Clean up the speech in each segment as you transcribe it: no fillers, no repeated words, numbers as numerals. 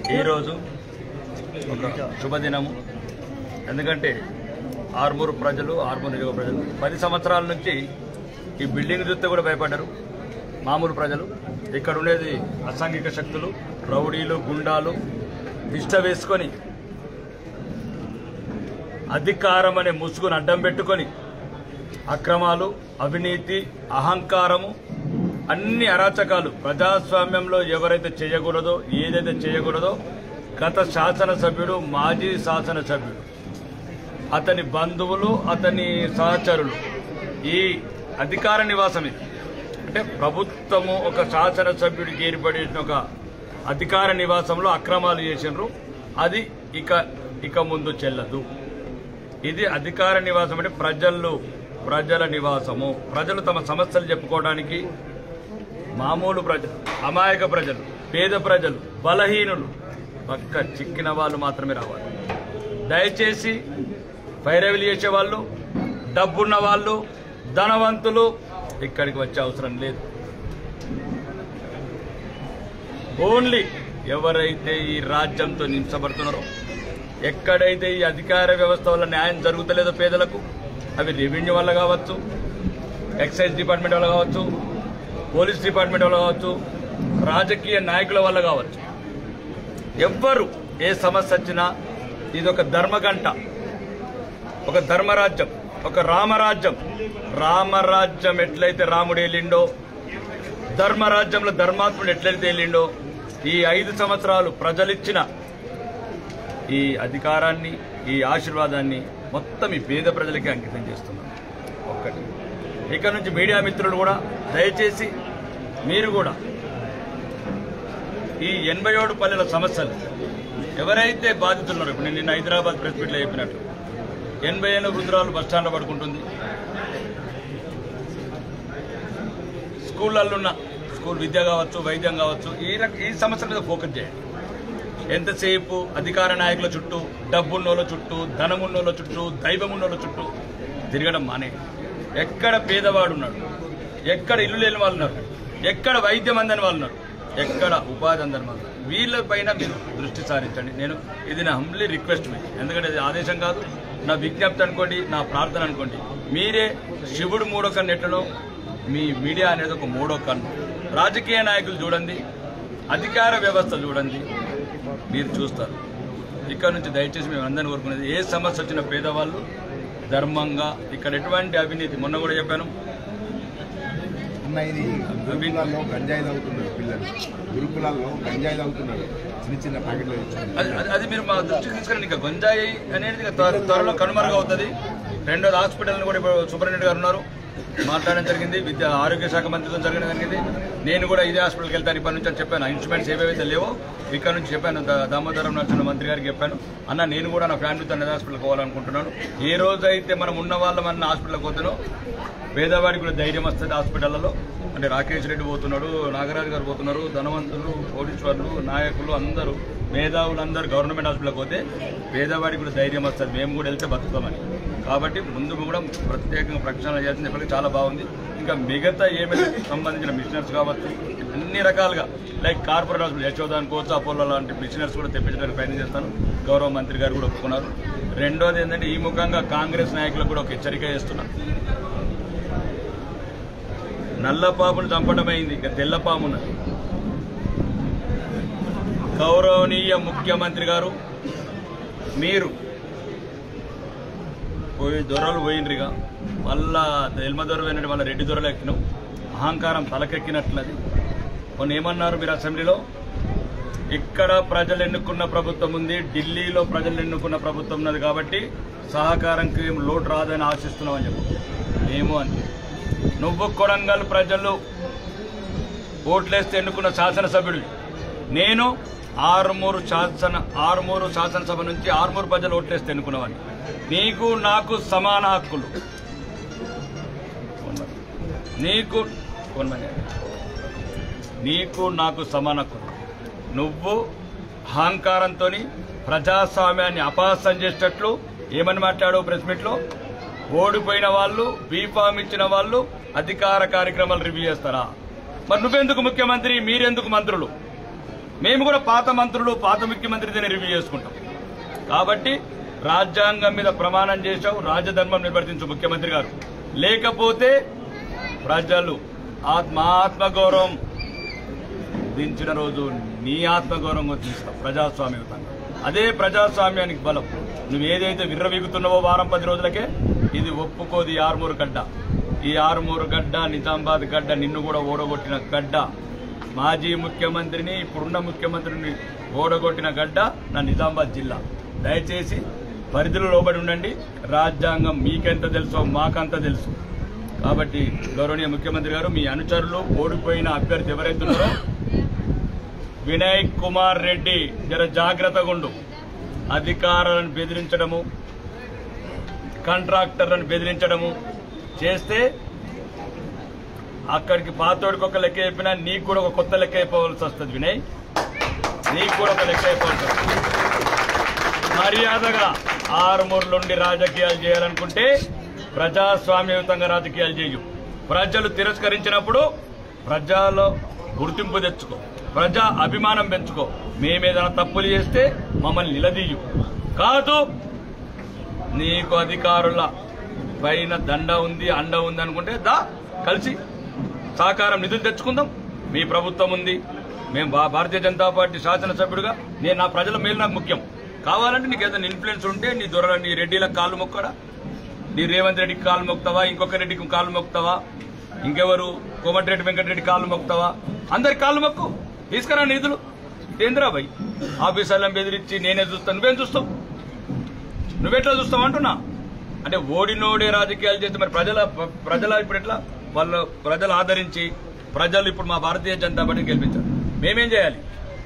ఈరోజు ఒక శుభదినము. ఎందుకంటే ఆర్మూరు ప్రజలు, ఆర్మూరు నియోజక ప్రజలు 10 సంవత్సరాల నుంచి ఈ బిల్డింగ్ చూస్తే కూడా భయపడ్డారు. మామూలు ప్రజలు ఇక్కడ ఉండేది అసాంఘిక శక్తులు, రౌడీలు, గుండాలు దిష్ట వేసుకొని అధికారం అనే ముసుగును అడ్డం పెట్టుకొని అక్రమాలు, అవినీతి, అహంకారము, అన్ని అరాచకాలు ప్రజాస్వామ్యంలో ఎవరైతే చేయకూడదో, ఏదైతే చేయకూడదో గత శాసనసభ్యుడు, మాజీ శాసనసభ్యుడు, అతని బంధువులు, అతని సహచరులు ఈ అధికార నివాసం ఇది అంటే ప్రభుత్వము ఒక శాసనసభ్యుడికి ఏర్పడిన ఒక అధికార నివాసంలో అక్రమాలు చేసినారు. అది ఇక ముందు చెల్లదు. ఇది అధికార నివాసం అంటే ప్రజల నివాసము. ప్రజలు తమ సమస్యలు చెప్పుకోవడానికి మామూలు ప్రజలు, అమాయక ప్రజలు, పేద ప్రజలు, బలహీనులు, పక్క చిక్కిన వాళ్ళు మాత్రమే రావాలి. దయచేసి పైరవిలు చేసేవాళ్ళు, డబ్బున్న వాళ్ళు, ధనవంతులు ఇక్కడికి వచ్చే అవసరం లేదు. ఓన్లీ ఎవరైతే ఈ రాజ్యంతో నించబడుతున్నారో, ఎక్కడైతే ఈ అధికార వ్యవస్థ వల్ల న్యాయం జరుగుతలేదో పేదలకు, అవి రెవెన్యూ వల్ల కావచ్చు, ఎక్సైజ్ డిపార్ట్మెంట్ వల్ల కావచ్చు, పోలీస్ డిపార్ట్మెంట్ వల్ల కావచ్చు, రాజకీయ నాయకుల వల్ల కావచ్చు, ఎవ్వరు ఏ సమస్య వచ్చినా ఇది ఒక ధర్మగంట, ఒక ధర్మరాజ్యం, ఒక రామరాజ్యం. రామరాజ్యం ఎట్లయితే రాముడు వెళ్ళిండో, ధర్మరాజ్యంలో ధర్మాత్ముడు ఎట్లయితే వెళ్ళిండో, ఈ 5 సంవత్సరాలు ప్రజలిచ్చిన ఈ అధికారాన్ని, ఈ ఆశీర్వాదాన్ని మొత్తం ఈ పేద ప్రజలకి అంకితం చేస్తున్నాను. ఒక్కటి ఇక్కడ నుంచి మీడియా మిత్రులు కూడా దయచేసి మీరు కూడా ఈ 87 పల్లెల సమస్యలు ఎవరైతే బాధితున్నారో, ఇప్పుడు నేను నిన్న హైదరాబాద్ ప్రెస్ మీట్లో చెప్పినట్లు 80 ఏళ్ళ వృద్ధురాలు బస్టాండ్లో పడుకుంటుంది. స్కూళ్ళల్లో స్కూల్ విద్య కావచ్చు, వైద్యం కావచ్చు, ఈ సమస్యల మీద ఫోకస్ చేయండి. ఎంతసేపు అధికార నాయకుల చుట్టూ, డబ్బున్నోళ్ళ చుట్టూ, ధనమున్నోళ్ళ చుట్టూ, దైవమున్నోళ్ళ చుట్టూ తిరగడం మానే. ఎక్కడ పేదవాడు ఉన్నాడు, ఎక్కడ ఇల్లు లేని వాళ్ళు ఉన్నారు, ఎక్కడ వైద్యం అందని వాళ్ళు ఉన్నారు, ఎక్కడ ఉపాధి అందని వాళ్ళు ఉన్నారు, వీళ్ళపైన మీరు దృష్టి సారించండి. ఇది నా హంబ్లీ రిక్వెస్ట్ మీకు. ఎందుకంటే ఇది ఆదేశం కాదు, నా విజ్ఞప్తి అనుకోండి, నా ప్రార్థన అనుకోండి. మీరే శివుడు మూడో కన్ను ఎట్లనో మీ మీడియా అనేది ఒక మూడో కన్ను. రాజకీయ నాయకులు చూడండి, అధికార వ్యవస్థ చూడండి, మీరు చూస్తారు. ఇక్కడ నుంచి దయచేసి మేము అందరినీ కోరుకునేది, ఏ సమస్య వచ్చిన పేదవాళ్ళు ధర్మంగా, ఇక్కడ ఎటువంటి అవినీతి, మొన్న కూడా చెప్పాను, గురుకులాల్లో గంజాయి తాగుతున్నారు పిల్లలు, గురుకులాల్లో గంజాయి తాగుతున్నారు, చిన్న ప్యాకెట్లు. అది మీరు మా దృష్టికి తీసుకురండి. ఇంకా గంజాయి అనేది త్వరలో కనుమరుగవుతుంది. రెండోది హాస్పిటల్ని కూడా ఇప్పుడు సూపరింటెండెంట్ గారు ఉన్నారు, మాట్లాడడం జరిగింది. ఆరోగ్య శాఖ మంత్రితో జరగడం జరిగింది. నేను కూడా ఇదే హాస్పిటల్కి వెళ్తాను ఇప్పటి నుంచి అని చెప్పాను. ఇన్స్ట్రుమెంట్స్ ఏవైతే లేవో ఇక్కడ నుంచి చెప్పాను, దామోదరం నరసింహ మంత్రి గారికి చెప్పాను. అన్న నేను కూడా నా ఫ్యామిలీతో అన్నది హాస్పిటల్కి పోవాలనుకుంటున్నాను. ఏ రోజైతే మనం ఉన్న వాళ్ళం అన్న హాస్పిటల్కి పోతానో పేదవాడికి కూడా ధైర్యం వస్తుంది. హాస్పిటళ్లలో అంటే రాకేష్ రెడ్డి పోతున్నాడు, నాగరాజు గారు పోతున్నారు, ధనవంతులు, కోటీశ్వరులు, నాయకులు అందరూ, మేధావులు అందరూ గవర్నమెంట్ హాస్పిటల్కి పోతే పేదవాడికి కూడా ధైర్యం వస్తుంది, మేము కూడా వెళ్తే బతుకుతామని. కాబట్టి ముందు కూడా ప్రత్యేకంగా ప్రక్షాళన చేస్తుంది. ఇప్పటికీ చాలా బాగుంది. ఇంకా మిగతా ఏమైనా సంబంధించిన మిషనర్స్ కావచ్చు, అన్ని రకాలుగా లైక్ కార్పొరేట్ హాస్పిటల్ యశోద అనుకోవచ్చు, అపోలో లాంటి మిషనర్స్ కూడా తెప్పించడానికి ప్రయత్నం చేస్తాను. గౌరవ మంత్రి గారు కూడా ఒప్పుకున్నారు. రెండోది ఏంటంటే ఈ ముఖంగా కాంగ్రెస్ నాయకులకు కూడా ఒక హెచ్చరిక చేస్తున్నాను. నల్లపామును చంపడమైంది, ఇక తెల్లపామున్నది. గౌరవనీయ ముఖ్యమంత్రి గారు, మీరు దొరలు పోయినరిగా మళ్ళా ఎల్మ దొర పోయినట్టు మళ్ళీ రెడ్డి దొరలు ఎక్కినాం. అహంకారం తలకెక్కినట్లది. కొన్ని ఏమన్నారు మీరు అసెంబ్లీలో, ఇక్కడ ప్రజలు ఎన్నుకున్న ప్రభుత్వం ఉంది, ఢిల్లీలో ప్రజలు ఎన్నుకున్న ప్రభుత్వం ఉన్నది కాబట్టి సహకారంకి ఏం లోటు రాదని ఆశిస్తున్నామని చెప్పి. మేము అంతే. నువ్వు కొడంగల్ ప్రజలు ఓట్లేస్తే ఎన్నుకున్న శాసనసభ్యుడు, నేను ఆరుమూరు శాసనసభ నుంచి ఆరుమూరు ప్రజలు ఓట్లేస్తే ఎన్నుకున్నవాడిని. నీకు నాకు సమాన హక్కులు, నీకు నాకు సమాన హక్కులు. నువ్వు అహంకారంతో ప్రజాస్వామ్యాన్ని అపహాస్యం చేసేటట్లు ఏమని మాట్లాడావు ప్రెస్ మీట్లో? ఓడిపోయిన వాళ్ళు, బీఫామ్ ఇచ్చిన వాళ్ళు అధికార కార్యక్రమాలు రివ్యూ చేస్తారా? మరి నువ్వెందుకు ముఖ్యమంత్రి, మీరెందుకు మంత్రులు? మేము కూడా పాత మంత్రులు పాత ముఖ్యమంత్రిని రివ్యూ చేసుకుంటాం. కాబట్టి రాజ్యాంగం మీద ప్రమాణం చేశావు, రాజధర్మం నిర్వర్తించు ముఖ్యమంత్రి గారు. లేకపోతే ప్రజలు ఆత్మగౌరవం దించిన రోజు నీ ఆత్మగౌరవం తీస్తావు ప్రజాస్వామ్యయుతంగా. అదే ప్రజాస్వామ్యానికి బలం. నువ్వు ఏదైతే విర్రవీగుతున్నావో వారం 10 రోజులకే ఇది ఒప్పుకోది. ఆర్మూరు గడ్డ, ఈ ఆర్మూరు గడ్డ, నిజామాబాద్ గడ్డ, నిన్ను కూడా ఓడగొట్టిన గడ్డ, మాజీ ముఖ్యమంత్రిని ఇప్పుడున్న ముఖ్యమంత్రిని ఓడగొట్టిన గడ్డ నా నిజామాబాద్ జిల్లా. దయచేసి పరిధిలో లోబడి ఉండండి. రాజ్యాంగం మీకెంత తెలుసో మాకంత తెలుసు. కాబట్టి గౌరవనీయ ముఖ్యమంత్రి గారు, మీ అనుచరులు ఓడిపోయిన అభ్యర్థి ఎవరైతున్నారో వినయ్ కుమార్ రెడ్డి జర జాగ్రత్తగా ఉండు. అధికారులను బెదిరించడము, కాంట్రాక్టర్లను బెదిరించడము చేస్తే అక్కడికి పాతోడికి ఒక లెక్క చెప్పినా నీకు కూడా ఒక కొత్త లెక్క అయిపోవాల్సి వస్తుంది. వినయ్, నీకు కూడా ఒక లెక్క అయిపోవాల్సి వస్తుంది. మర్యాదగా ఆరుమూరులుండి రాజకీయాలు చేయాలనుకుంటే ప్రజాస్వామ్యయుతంగా రాజకీయాలు చేయు. ప్రజలు తిరస్కరించినప్పుడు ప్రజల్లో గుర్తింపు తెచ్చుకో, ప్రజా అభిమానం పెంచుకో. మేమేదైనా తప్పులు చేస్తే మమ్మల్ని నిలదీయు. కాదు నీకు అధికారుల పైన దండ ఉంది, అండ ఉంది అనుకుంటే దా కలిసి సహకారం నిధులు తెచ్చుకుందాం. మీ ప్రభుత్వం ఉంది, మేము భారతీయ జనతా పార్టీ శాసనసభ్యుడిగా నేను నా ప్రజల మేలు నాకు ముఖ్యం. కావాలంటే నీకు ఏదైనా ఇన్ఫ్లుయెన్స్ ఉంటే నీ దొర నీ రెడ్డిలకు కాళ్ళు మొక్కడా, నీ రేవంత్ రెడ్డికి కాళ్ళు మొక్తావా, ఇంకొక రెడ్డికి కాళ్ళు మొక్తావా, ఇంకెవరు కోమటిరెడ్డి వెంకటరెడ్డి కాళ్ళు మొక్తావా, అందరికి కాళ్ళు మొక్కు. తీసుకురా నిధులు. ఏంద్రాబాయ్ ఆఫీసర్లను బెదిరించి నేనే చూస్తాను, నువ్వేం చూస్తావు, నువ్వెట్లా చూస్తావు అంటున్నా. అంటే ఓడినోడే రాజకీయాలు చేస్తే మరి ప్రజల ఇప్పుడు ఎట్లా వాళ్ళు ప్రజలు ఆదరించి ప్రజలు ఇప్పుడు మా భారతీయ జనతా పార్టీని గెలిపించారు, మేమేం చేయాలి?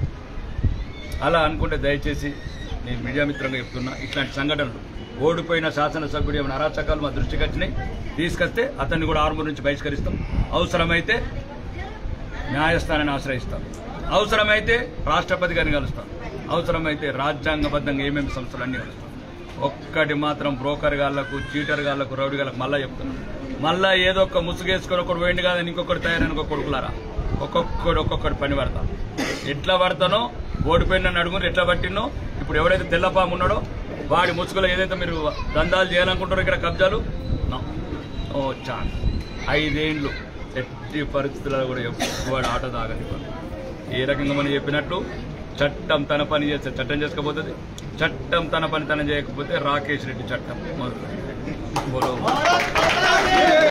అలా అనుకుంటే దయచేసి నేను మీడియా మిత్రంగా చెప్తున్నా, ఇట్లాంటి సంఘటనలు ఓడిపోయిన శాసనసభ్యుడు ఏమైనా అరాచకాలు మా దృష్టికి వచ్చినాయి తీసుకొస్తే అతన్ని కూడా ఆర్మూరు నుంచి బహిష్కరిస్తాం. అవసరమైతే న్యాయస్థానాన్ని ఆశ్రయిస్తాం, అవసరమైతే రాష్ట్రపతి గారిని కలుస్తాం, అవసరమైతే రాజ్యాంగబద్ధంగా ఏమేమి సంస్థలన్నీ కలుస్తాం. ఒక్కటి మాత్రం బ్రోకర్ గాళ్లకు, చీటర్ గాళ్లకు, రౌడీ గాళ్లకు మళ్ళా చెప్తున్నాం, మళ్ళా ఏదో ఒక ముసుగేసుకొని ఒకటి పోయింది కాదని ఇంకొకటి తయారైన ఒక కొడుకులారా ఒక్కొక్కటి పని పడతా. ఎట్లా పడతానో ఓడిపోయిన అడుగుని ఎట్లా పట్టినో ఇప్పుడు ఎవరైతే తెల్లపాము ఉన్నాడో వాడి ముసుగులో ఏదైతే మీరు దందాలు చేయాలనుకుంటారో ఇక్కడ కబ్జాలు ఓ ఛాన్స్ 5 ఏళ్ళు ఎట్టి పరిస్థితుల్లో కూడా ఎక్కువ ఆట తాగని. ఏ రకంగా మనం చెప్పినట్లు చట్టం తన పని చేస్తే చట్టం చేసుకోబోతుంది, చట్టం తన పని తన చేయకపోతే రాకేష్ రెడ్డి చట్టం మొదలు.